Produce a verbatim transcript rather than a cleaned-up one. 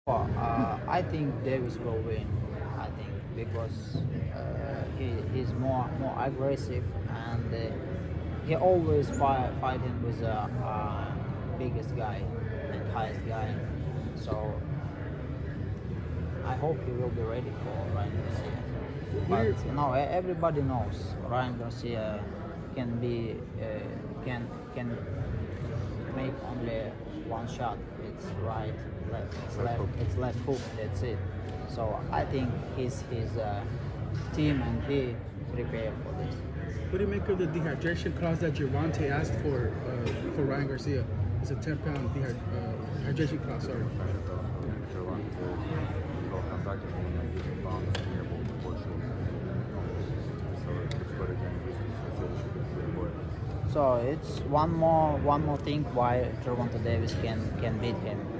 Well, uh, I think Davis will win. I think because uh, he he's more more aggressive and uh, he always fight fighting with the uh, biggest guy and highest guy. So I hope he will be ready for Ryan Garcia. But you know, e- everybody knows Ryan Garcia can be uh, can can make only one shot. It's right, left, it's left, it's left hook. That's it. So I think his his uh, team and he prepared for this. What do you make of the dehydration clause that Gervonta asked for uh, for Ryan Garcia? It's a ten pound dehy uh, dehydration clause. Sorry. So it's one more one more thing why Gervonta Davis can can beat him.